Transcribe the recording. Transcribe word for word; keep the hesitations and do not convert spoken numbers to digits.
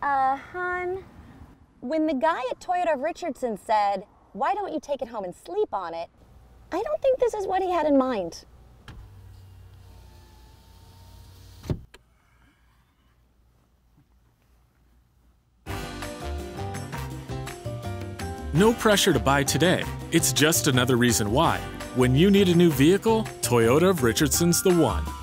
Uh, hon, when the guy at Toyota of Richardson said, "Why don't you take it home and sleep on it?" I don't think this is what he had in mind. No pressure to buy today. It's just another reason why. When you need a new vehicle, Toyota of Richardson's the one.